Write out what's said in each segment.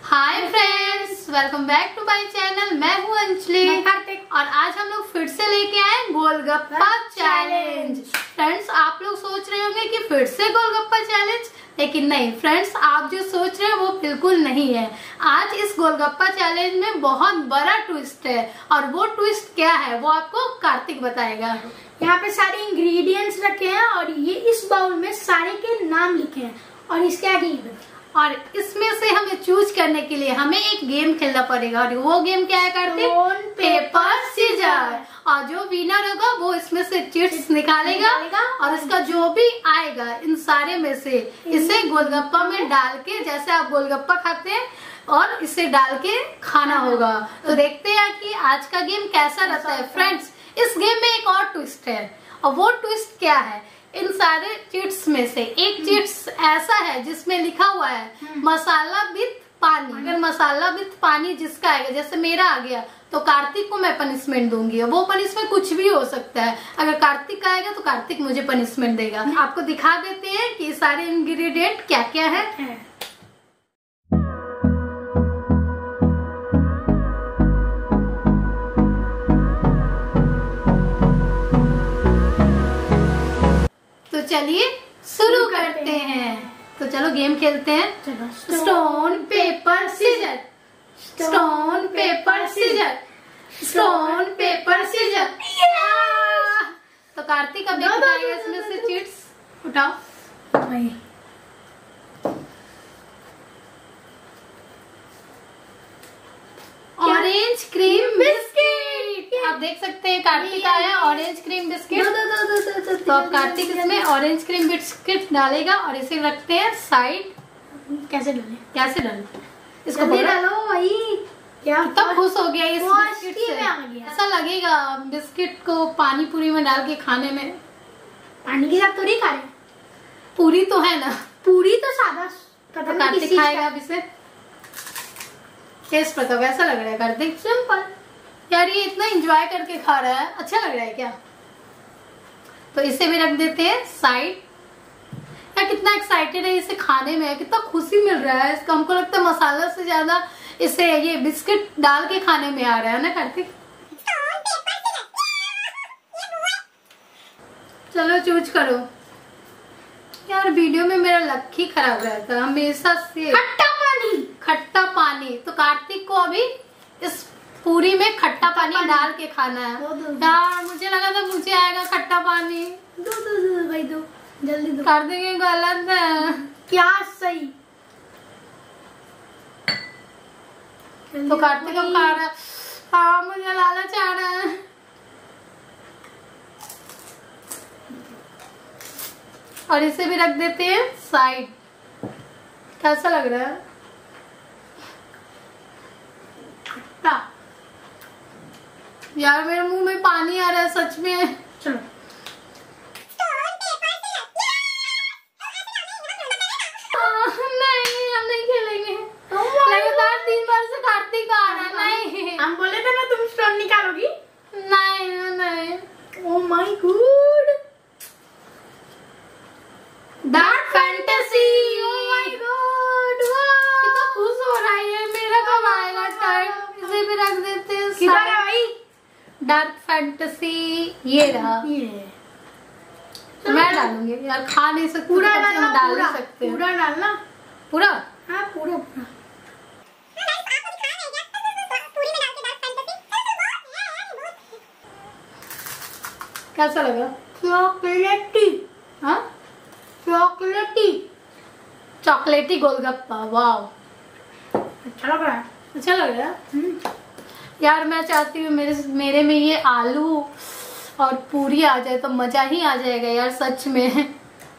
Hi friends, welcome back to my channel. मैं हूँ अंजलि और आज हम लोग फिर से लेके आए गोलगप्पा चैलेंज। फ्रेंड्स, आप लोग सोच रहे होंगे कि फिर से गोलगप्पा चैलेंज, लेकिन नहीं फ्रेंड्स, आप जो सोच रहे हैं वो बिल्कुल नहीं है। आज इस गोलगप्पा चैलेंज में बहुत बड़ा ट्विस्ट है और वो ट्विस्ट क्या है वो आपको कार्तिक बताएगा। यहाँ पे सारे इंग्रेडिएंट्स रखे हैं और ये इस बाउल में सारे के नाम लिखे हैं और इसके आगे और इसमें से हमें चूज करने के लिए हमें एक गेम खेलना पड़ेगा और वो गेम क्या है कार्तिक? Paper scissor. और जो विनर होगा वो इसमें से चिट्स निकालेगा और इसका जो भी आएगा इन सारे में से इसे गोलगप्पा में डाल के, जैसे आप गोलगप्पा खाते हैं और इसे डाल के खाना होगा। तो देखते हैं कि आज का गेम कैसा रहता है। फ्रेंड्स, इस गेम में एक और ट्विस्ट है और वो ट्विस्ट क्या है? इन सारे चिट्स में से एक चिट्स ऐसा है जिसमें लिखा हुआ है मसाला विथ पानी। अगर मसाला विथ पानी जिसका आएगा, जैसे मेरा आ गया, तो कार्तिक को मैं पनिशमेंट दूंगी। वो पनिशमेंट कुछ भी हो सकता है। अगर कार्तिक आएगा तो कार्तिक मुझे पनिशमेंट देगा। आपको दिखा देते हैं कि सारे इंग्रेडिएंट क्या क्या है। चलिए शुरू करते हैं। तो चलो गेम खेलते हैं। Stone paper scissor, stone paper scissor, stone paper scissor. तो कार्तिक अब बताएगा इसमें से चिट्स। उठाओ। Orange cream biscuit. आप देख सकते हैं कार्तिक आया ऑरेंज क्रीम बिस्किट। तो अब कार्तिक इसमें ऑरेंज क्रीम बिस्किट डालेगा और इसे रखते हैं साइड। कैसे डाले? कैसे डाले? इसको डालो भाई। क्या तब खुश हो गया इस बिस्किट से। ऐसा लगेगा बिस्किट को पानी पूरी में डाल के खाने में। पानी के साथ थोड़ी खा रहे, पूरी तो है ना। पूरी तो सादा। तो कार्तिक खाएगा अब इसे। टेस्ट बताओ कैसा लग रहा है कार्तिक? सिंपल यार, ये इतना एंजॉय करके खा रहा है, अच्छा लग रहा है क्या? तो इसे भी रख देते हैं साइड। यार कितना एक्साइटेड है इसे खाने में, कितना खुशी मिल रहा है इसका। हमको लगता है मसाला से ज्यादा इसे ये बिस्किट डाल के खाने में आ रहा है ना कार्तिक? चलो चूज करो। यार वीडियो में मेरा लक ही खराब रहता है हमेशा से। खट्टा पानी, खट्टा पानी। तो कार्तिक को अभी इस पूरी में खट्टा पानी डाल के खाना है। यार मुझे लगा था मुझे आएगा खट्टा पानी। दो भाई, दो जल्दी दो। कार्तिक ये गलत है क्या सही? तो कार्तिक अब खा रहा है। हाँ, मुझे लालच आ रहा है। और इसे भी रख देते हैं साइड। कैसा लग रहा है? खट्टा। यार मेरे मुंह में पानी आ रहा है सच में। चलो नहीं, हम नहीं खेलेंगे। लगातार 3 बार से कार्तिक आ रहा है। नहीं, हम बोले थे ना तुम स्टोन निकालोगी। नहीं नहीं। Oh my God, Dark Fantasy. Oh my God, कितना खुश हो रहा है। मेरा कब आएगा टाइम? इसे भी रख देते हैं। किधर है भाई? डार्क फैंटेसी ये रहा। तो मैं डालूंगी यार, खा नहीं सकते। पूरा डालना, डाल नहीं सकते। पूरा डालना। पूरा? हाँ पूरा पूरा। कैसा लगा? चॉकलेटी। हाँ, चॉकलेटी। चॉकलेटी गोलगप्पा। वाह, अच्छा लग रहा है। अच्छा लग रहा है। यार मैं चाहती हूँ मेरे में ये आलू और पूरी आ जाए तो मजा ही आ जाएगा यार सच में।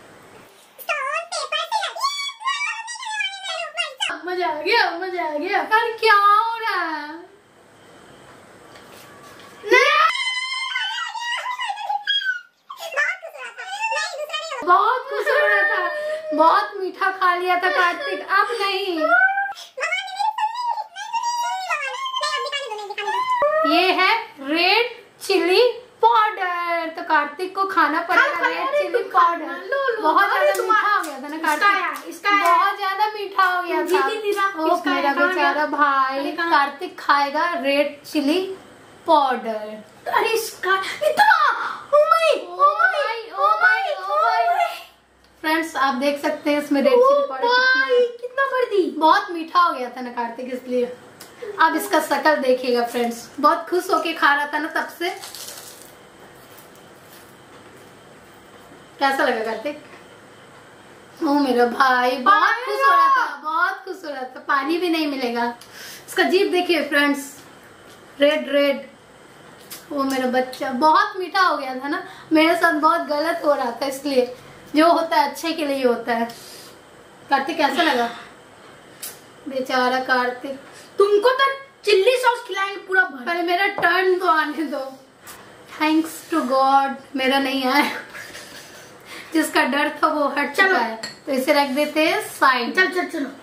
मजा आ गया, मजा आ गया। यार क्या हो रहा है? बहुत खुश हो रहा था, बहुत मीठा खा लिया था कार्तिक। अब नहीं। ये है रेड चिली पाउडर। तो कार्तिक को खाना पड़ेगा रेड चिली पाउडर। बहुत ज्यादा मीठा हो गया था ना कार्तिक, इसका बहुत ज्यादा मीठा हो गया था। मेरा बेचारा भाई कार्तिक खाएगा रेड चिली पाउडर। अरे इसका इतना फ्रेंड्स आप देख सकते हैं इसमें रेड चिली पाउडर कितना भर दी। बहुत मीठा हो गया था ना कार्तिक, इसलिए अब इसका शक्ल देखिएगा फ्रेंड्स, बहुत खुश होके खा रहा था ना तब से। कैसा लगा कार्तिक? ओ मेरा भाई बहुत खुश हो रहा था, बहुत खुश हो रहा था। पानी भी नहीं मिलेगा। इसका जीभ देखिए फ्रेंड्स, रेड रेड। वो मेरा बच्चा बहुत मीठा हो गया था ना, मेरे साथ बहुत गलत हो रहा था, इसलिए जो होता है अच्छे के लिए होता है। कार्तिक कैसा लगा? बेचारा कार्तिक। तुमको तो चिल्ली सॉस खिलाएंगे पूरा भर। पहले मेरा टर्न तो आने दो। थैंक्स टू गॉड मेरा नहीं आया। जिसका डर था वो हट चुका है, तो इसे रख देते हैं साइड। चल चल चलो।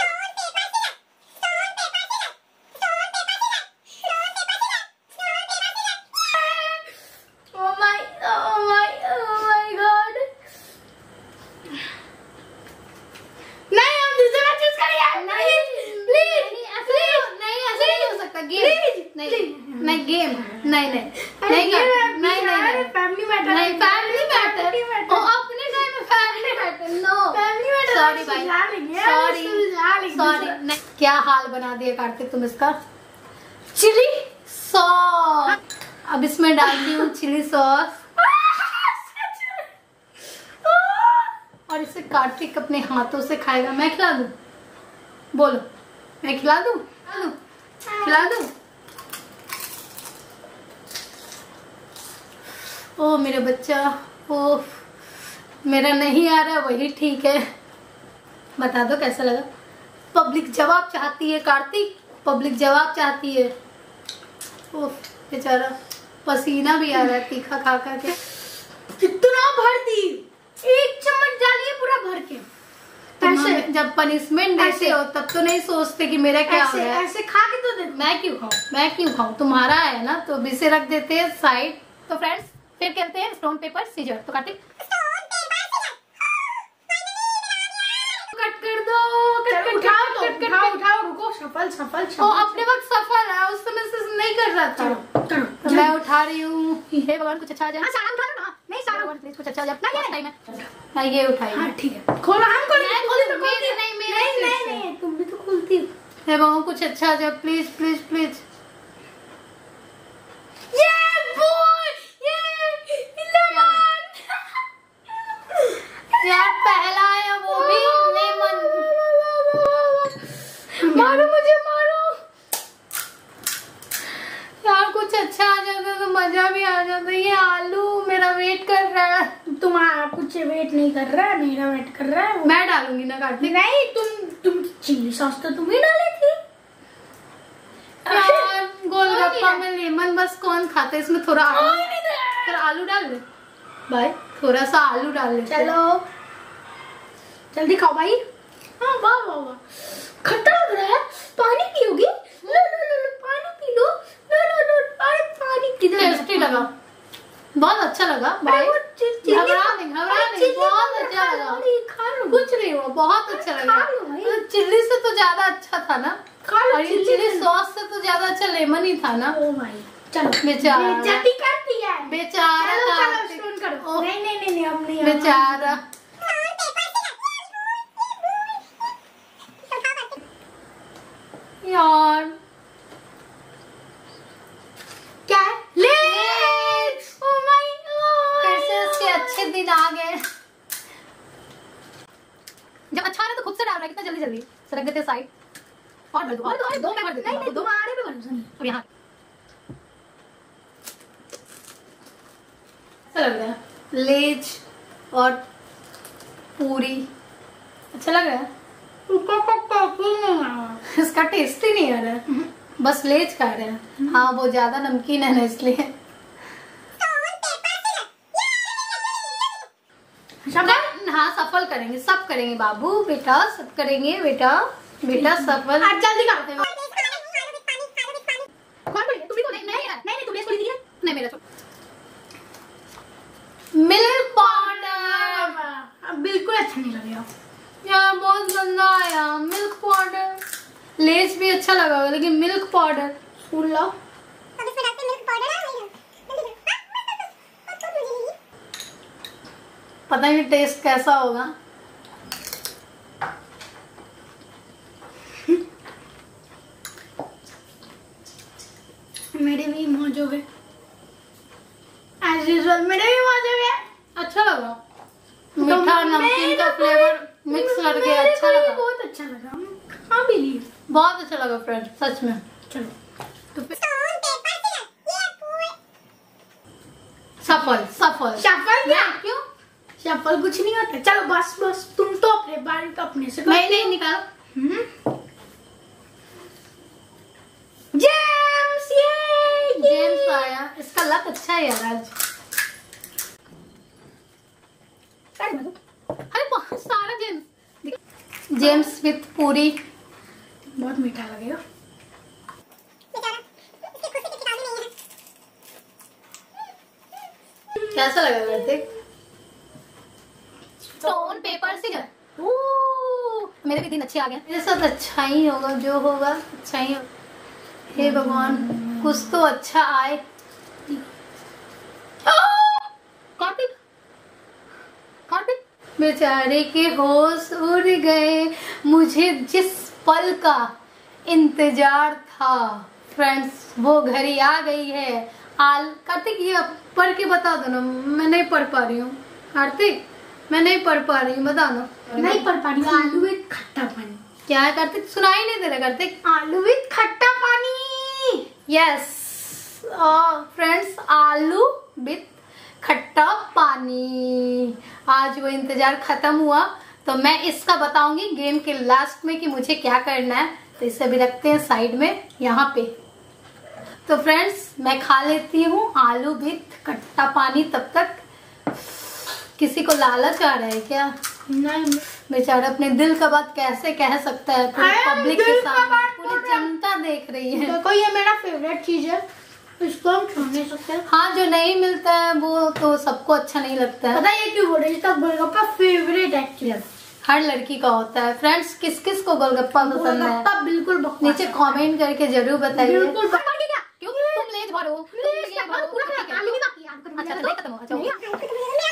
क्या हाल बना दिया कार्तिक तुम इसका। चिली सॉस, अब इसमें डालती हूँ चिली सॉस और इसे कार्तिक अपने हाथों से खाएगा। मैं खिला दूं? बोलो, मैं खिला दूं? खिला दूं? ओ मेरा बच्चा, ओ मेरा नहीं आ रहा, वही ठीक है। बता दो कैसा लगा। पब्लिक जवाब चाहती है कार्तिक, पब्लिक जवाब चाहती है। ओह बेचारा पसीना भी आ रहा है तीखा खा खा के। कितना भर दी? 1 चम्मच डालिए पूरा भर के। ऐसे जब पनिशमेंट देते हो तब तो नहीं सोचते कि मेरा क्या हो रहा है। ऐसे खा के तो देखो। मैं क्यों खाऊं? तुम्हारा है ना, तो इसे रख देते हैं साइड। तो फ्रेंड्स फिर खेलते हैं स्टोन पेपर सीजर। तो कार्तिक कट कर दो। उठाओ रुको। सफल ओ अपने वक्त सफल है, उस समय से नहीं कर रहा था। तो मैं उठा रही हूँ। हे भगवान कुछ अच्छा आ जाए। नहीं सारा प्लीज कुछ अच्छा आ जाए। मैं ये उठाई। हाँ ठीक है। खोलो। हम खोले नहीं तुम भी तो खोलती हो। हे भगवान कुछ अच्छा आ जाए प्लीज प्लीज प्लीज। यार पहला है वो भी लेमन। मारो मुझे मारो यार, कुछ अच्छा आ जाता तो मजा भी आ जाता। ये आलू मेरा वेट कर रहा है। तुम्हारा कुछ वेट नहीं कर रहा है, मेरा वेट कर रहा है। मैं डालूंगी ना कार्तिक। नहीं तुम चिल्ली सॉस तो तुम ही डाली थी यार। गोलगप्पा में लेमन बस कौन खाता है? इसमें थोड़ा आलू डाल दे भाई, थोड़ा सा आलू डाल ले। चलो जल्दी खाओ भाई। हाँ वाह वाह वाह, खट्टा लग रहा है। पानी पियोगी? लो पानी पी लो। अरे पानी पी दो। टेस्टी लगा, बहुत अच्छा लगा भाई। घबरा नहीं, बहुत अच्छा लगा। कुछ नहीं हुआ, बहुत अच्छा लगा। चिल्ली से तो ज्यादा अच्छा था ना, और ये चिल्ली सॉस से तो ज्यादा अच्छा लेमन ही था ना। ओ भाई चलो बेचारा बेचारा नहीं अब नहीं बेचारा। यार क्या है? लेज। ओह माय गॉड, कैसे इसके अच्छे दिन आ गए। जब अच्छा आ रहा तो खुद से डाल रहा है। कितना जल्दी जल्दी सरक देते साइड। और भर दो मैं भर देती हूँ। दो आने पे भरोसा नहीं। अब यहाँ अच्छा लग रहा है लेज और पूरी। अच्छा लग रहा है। इसका टेस्ट ही नहीं आ रहा है, बस लेज खा रहे हैं। हाँ वो ज्यादा नमकीन है ना, इसलिए। हाँ सफल करेंगे, सब करेंगे बाबू बेटा, सब करेंगे बेटा बेटा सफल। जल्दी करते हैं। नहीं मेरा मिल्क पाउडर बिल्कुल अच्छा नहीं लगेगा यार, बहुत गंदा आया मिल्क पाउडर। लेस भी अच्छा लगा होगा, लेकिन मिल्क पाउडर फूल लो। अब इसमें डालते हैं मिल्क पाउडर। पता नहीं टेस्ट कैसा होगा। मेरे भी मौज हो गए, एज यूजुअल मेरे भी मौज हो गए। अच्छा लगा, मीठा नमकीन का फ्लेवर मिक्स करके अच्छा लगा। बहुत अच्छा लगा, खा भी लिए। बहुत अच्छा लगा फ्रेंड, सच में। चलो तो फिर सफल सफल शफल क्या? क्यों? शफल कुछ नहीं होता। चलो बस बस, तुम तो अपने बाल तो अपने से मैं नहीं निकाल। जेम्स, ये जेम्स आया, इसका लक अच्छा है यार आज। अरे बहुत सारा जेम्स। जेम्स विथ पूरी। बहुत मीठा लगेगा। कैसा लगा कार्तिक? Stone paper scissor. मेरे भी दिन अच्छे आ गए। मेरे साथ अच्छा ही होगा, जो होगा अच्छा ही होगा। हे भगवान, कुछ तो अच्छा आए। कार्तिक, कार्तिक, बेचारे के होश उड़ गए। मुझे जिस पल का इंतजार था फ्रेंड्स, वो घड़ी आ गई है। कार्तिक ये पढ़ के बता दो ना, मैं नहीं पढ़ पा रही हूँ। कार्तिक मैं नहीं पढ़ पा रही हूँ, बता दो। नहीं पढ़ पा रही हूँ। आलू विथ खट्टा पानी। क्या है कार्तिक? सुनाई नहीं दे रहा कार्तिक। आलू विथ खट्टा पानी। यस फ्रेंड्स, आलू विथ खट्टा पानी। आज वो इंतजार खत्म हुआ, तो मैं इसका बताऊंगी गेम के लास्ट में कि मुझे क्या करना है। तो इसे भी रखते हैं साइड में यहाँ पे। तो फ्रेंड्स मैं खा लेती हूँ आलू विथ खट्टा पानी। तब तक किसी को लालच आ रहा है क्या? नहीं, बेचारा अपने दिल का बात कैसे कह सकता है पूरी पब्लिक के दिल का सामने, बात पूरी बोल रहा है। जनता देख रही है। देखो ये मेरा फेवरेट चीज है, इसको हम छोड़ नहीं सकते। हाँ, जो नहीं मिलता है वो तो सबको अच्छा नहीं लगता है। पता है ये क्यों बोल रही? तक गोलगप्पा फेवरेट एक्चुअली हर लड़की का होता है। फ्रेंड्स किस किस को गोलगप्पा पसंद है? गोलगप्पा बिल्कुल बकवास नीचे है। कमेंट करके जरूर बताइए। बिल्कुल बकवास। क्यों तुम लेज भरो, तुम ये भरो, पूरा ठीक है। आलू भी बाकी है, आलू का अच्छा नहीं खत्म हो, अच्छा हो गया।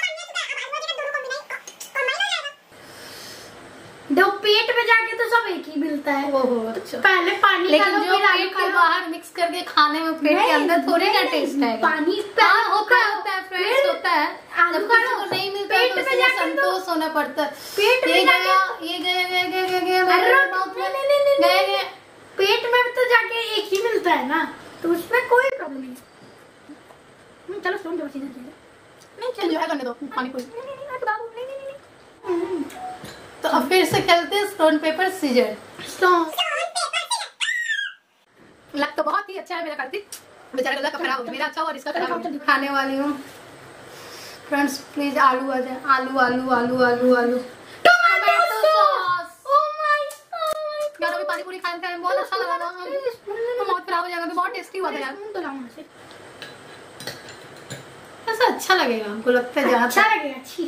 दो पेट में जाके तो सब एक ही मिलता है। ओहो अच्छा। पहले पानी का लेकिन लो, जो फिर आलू पेट का के लो। बाहर मिक्स करके खाने में पेट के अंदर थोड़ी ना टेस्ट है। पानी हाँ होता है फ्रेंड्स, फिर होता है। आलू जब का किसी लो, को नहीं मिलता पेट तो में उसमें जाके तो- संतोष होना पड़ता है। पेट में ये जाके- गया, ये गया अरे माउथ में, नहीं, गया। पेट में तो जाके एक ही मिलता है ना, तो उसमें कोई प्रॉब्लम नहीं। चलो सुन, चलो सीधे सीधे। नहीं चलो, एंजॉय करने दो पानी पूरी। नहीं, बाबू, नहीं। तो अब फिर से खेलते हैं स्टोन पेपर सीजर। लक तो बहुत ही अच्छा है मेरा कार्तिक। बेचारा का लक खराब हो गया, मेरा अच्छा हुआ और इसका खराब हो गया। खाने वाली हूँ फ्रेंड्स, प्लीज आलू आ जाए। आलू आलू आलू आलू आलू tomato sauce. Oh my God! यार अभी पानी पूरी खाने खाने बहुत अच्छा लगा था। बहुत खराब हो जाएगा तो बहुत टेस्टी हुआ था यार। तो लाऊं ऐसे। ऐसा अच्छा लगेगा, हमको लगता है जहाँ अच्छा लगेगा, अच्छी।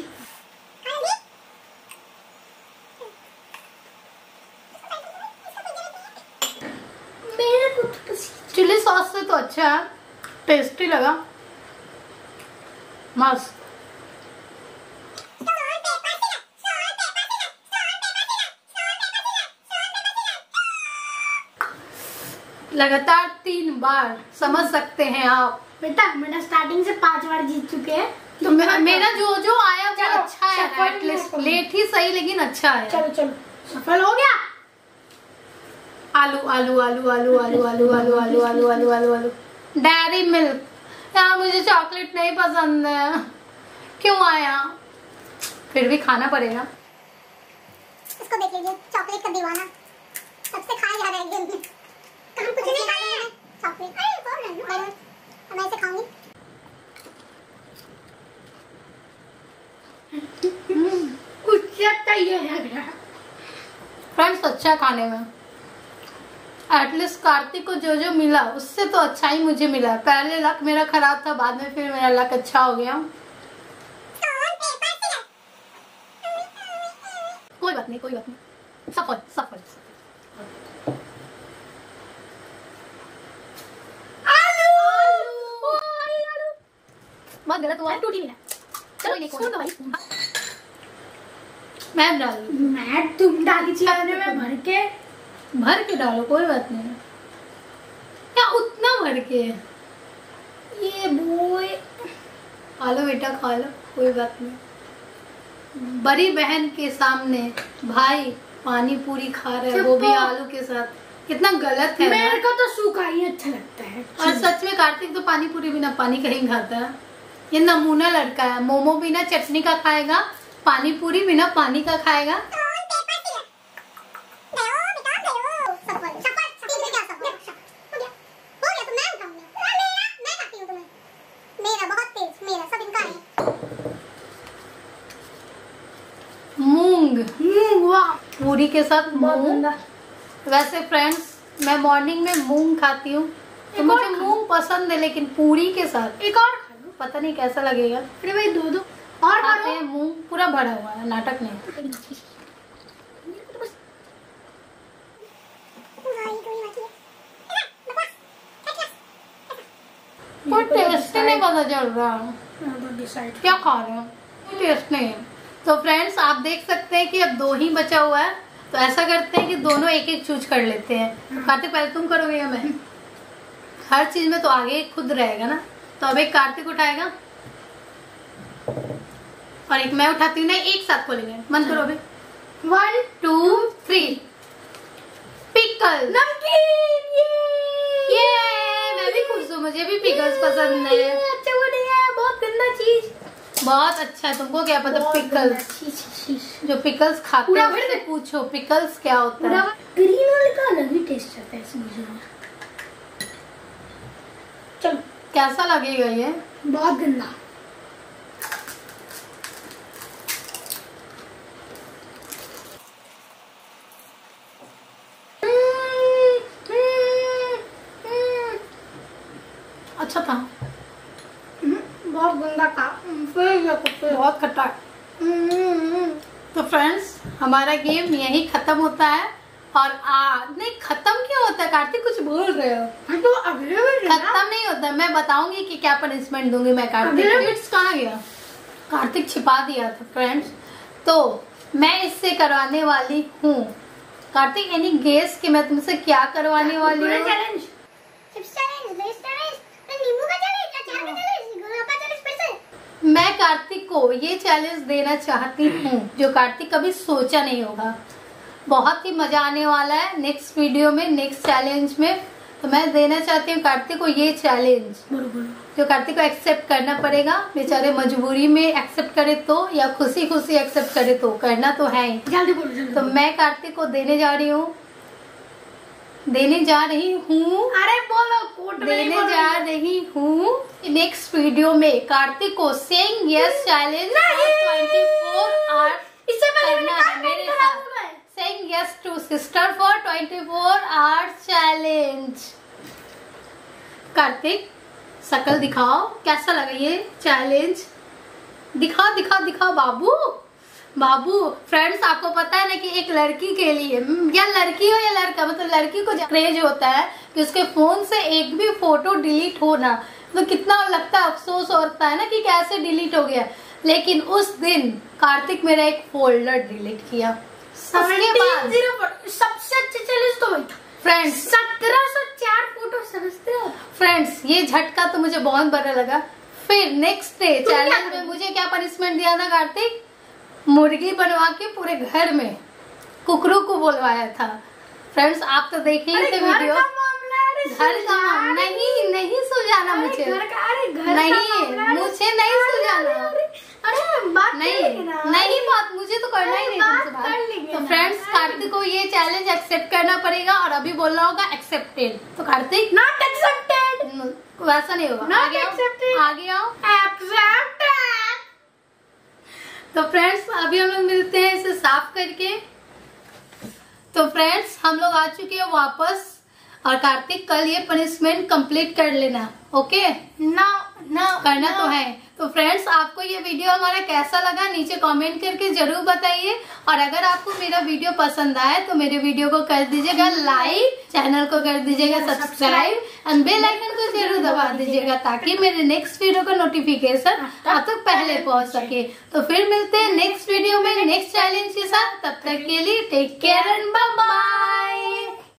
मेरे को तो चिली सॉस से तो अच्छा है, टेस्टी लगा, मस्त। लगातार 3 बार, समझ सकते हैं आप। बेटा मैंने स्टार्टिंग से 5 बार जीत चुके हैं। तो मेरा जो जो आया वो चलो, अच्छा है, सफल एटलीस्ट हो। लेट ही सही लेकिन अच्छा है। चलो चलो, सफल हो गया। आलू आलू आलू आलू आलू आलू आलू आलू आलू आलू आलू आलू डेयरी मिल्क। यार मुझे चॉकलेट नहीं पसंद है, क्यों आया? फिर भी खाना पड़ेगा। इसको देख लीजिए, चॉकलेट का दीवाना सबसे खाया जा रहा है गेम में। हम कुछ नहीं खा रहे हैं चॉकलेट। अरे कौन है? मैं इसे खाऊंगी। कुछ अच्छा ये लग रहा है। फ्रेंड्स अच्छा है खाने में। एटलीस्ट कार्तिक को जो जो मिला उससे तो अच्छा ही मुझे मिला। पहले लक मेरा खराब था, बाद में फिर मेरा लक अच्छा हो गया। कोई बात नहीं, कोई बात नहीं। सफल सफल। बहुत गलत हुआ, टूटी नहीं ना। चलो स्पून दो भाई, स्पून। मैं डाल, मैं तुम डाली चाहिए में भर के डालो, कोई बात नहीं। क्या उतना भर के? ये बोए खा लो बेटा, खा लो, कोई बात नहीं। बड़ी बहन के सामने भाई पानी पूरी खा रहा है, वो भी आलू के साथ, कितना गलत है। मेरे को तो सूखा ही अच्छा लगता है। और सच में कार्तिक तो पानी पूरी बिना पानी का ही खाता है। ये नमूना लड़का है, मोमो बिना चटनी का खाएगा, पानी पूरी बिना पानी का खाएगा। मूंग वाह, पूरी के साथ बहुत मूंग। गंदा। वैसे फ्रेंड्स, मैं मॉर्निंग में मूंग खाती हूँ, तो मुझे मूंग पसंद है, लेकिन पूरी के साथ एक और खा लो। पता नहीं कैसा लगेगा। अरे भाई दो दो और खा खाते लो। हैं, मूंग पूरा भरा हुआ है, नाटक नहीं। कोई टेस्ट नहीं पता चल रहा क्या खा रहे हो, कोई टेस्ट नहीं है। तो फ्रेंड्स, आप देख सकते हैं कि अब 2 ही बचा हुआ है, तो ऐसा करते हैं कि दोनों एक एक चूज कर लेते हैं। कार्तिक पहले तुम करोगे या मैं? हर चीज में तो आगे खुद रहेगा ना। तो अब एक कार्तिक उठाएगा और एक मैं उठाती हूँ। नहीं, एक साथ खोलेंगे, मन करो अभी। 1 2 3। पिकल, नमकीन, ये मैं भी खुश हूँ, मुझे भी पिकल्स पसंद है। अच्छा वो नहीं है, बहुत गंदा चीज। बहुत अच्छा है, तुमको क्या पता पिकल्स? जो पिकल्स खाते पूरा हैं भर उससे दे। पूछो पिकल्स क्या होता है। ग्रीन वाले का अलग ही टेस्ट आता है इस मुझे। चलो, कैसा लगेगा ये? बहुत गंदा। अच्छा था, बहुत गंदा था। बहुत खट्टा है। तो फ्रेंड्स, हमारा गेम यही खत्म होता है। और नहीं, खत्म क्यों होता है? कार्तिक कुछ बोल रहे हो? तो अगले में खत्म नहीं होता, मैं बताऊंगी कि क्या पनिशमेंट दूंगी मैं कार्तिक को। Kids कहाँ गया? कार्तिक छिपा दिया था फ्रेंड्स। तो मैं इससे करवाने वाली हूँ। कार्तिक, एनी गेस कि मैं तुमसे क्या करवाने वाली हूँ? चैलेंज, मैं कार्तिक को ये चैलेंज देना चाहती हूँ जो कार्तिक कभी सोचा नहीं होगा। बहुत ही मजा आने वाला है नेक्स्ट वीडियो में, नेक्स्ट चैलेंज में। तो मैं देना चाहती हूँ कार्तिक को ये चैलेंज, जो कार्तिक को एक्सेप्ट करना पड़ेगा। बेचारे मजबूरी में एक्सेप्ट करे तो, या खुशी खुशी एक्सेप्ट करे तो, करना तो है ही। जल्दी बोलो, जल्दी। तो मैं कार्तिक को देने जा रही हूँ। अरे बोलो, कोट में देने जा रही हूँ नेक्स्ट वीडियो में कार्तिक को सेइंग यस चैलेंज 24 आवर्स इससे पहले करना है मेरे साथ। Saying yes to sister for 24 hours challenge. Kartik, शकल दिखाओ, कैसा लगा ये चैलेंज? दिखा दिखा दिखा बाबू, बाबू। फ्रेंड्स, आपको पता है ना कि एक लड़की के लिए, या लड़की हो या लड़का, मतलब लड़की को क्रेज होता है कि उसके फोन से एक भी फोटो डिलीट होना, तो कितना लगता है, अफसोस होता है ना कि कैसे डिलीट हो गया। लेकिन उस दिन कार्तिक मेरा एक फोल्डर डिलीट किया। उसके बाद सबसे अच्छे चैलेंज तो वही था फ्रेंड्स, 1704 फोटो। समझते हो फ्रेंड्स, ये झटका तो मुझे बहुत बड़ा लगा। फिर नेक्स्ट डे चैलेंज में मुझे क्या पनिशमेंट दिया था कार्तिक? मुर्गी बनवा के पूरे घर में कुकरू को बुलवाया था। फ्रेंड्स, आप तो देखे ही थे वीडियो। घर का नहीं सुलझाना मुझे, मुझे नहीं सुलझाना। अरे बात नहीं बात मुझे तो करना ही नहीं तुमसे बात। तो फ्रेंड्स, कार्तिक को ये चैलेंज एक्सेप्ट करना पड़ेगा और अभी बोलना होगा एक्सेप्टेड। तो कार्तिक, नॉट एक्सेप्टेड, वैसा नहीं होगा। नॉट एक्सेप्टेड, आगे आओ। एक्सेप्टेड। तो फ्रेंड्स, अभी हम लोग मिलते हैं इसे साफ करके। तो फ्रेंड्स, हम लोग आ चुके हैं वापस और कार्तिक कल ये पनिशमेंट कंप्लीट कर लेना। ओके ना करना तो है। तो फ्रेंड्स, आपको ये वीडियो हमारा कैसा लगा नीचे कमेंट करके जरूर बताइए। और अगर आपको मेरा वीडियो पसंद आए तो मेरे वीडियो को कर दीजिएगा लाइक, चैनल को कर दीजिएगा सब्सक्राइब एंड बेल आइकन को जरूर दबा दीजिएगा ताकि मेरे नेक्स्ट वीडियो का नोटिफिकेशन आप तक पहले पहुंच सके। तो फिर मिलते हैं नेक्स्ट वीडियो में नेक्स्ट चैलेंज के साथ। तब तक के लिए take care and bye bye.